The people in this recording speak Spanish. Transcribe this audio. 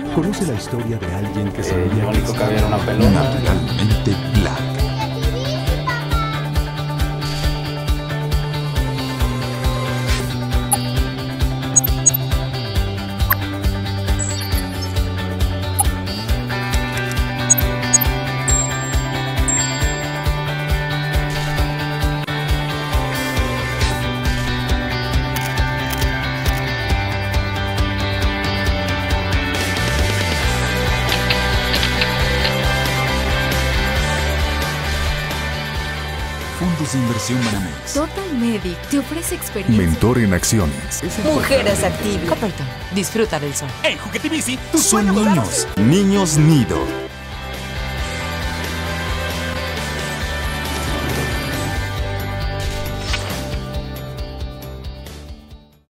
Conoce la historia de alguien que sabía lo único que había era una pelota. Naturalmente Black. Fondos de inversión Banamex. Total Medic te ofrece experiencia. Mentor en acciones. Mujeres activas. Copperton, disfruta del sol. En Juguete Bici, Son niños. Niños Nido.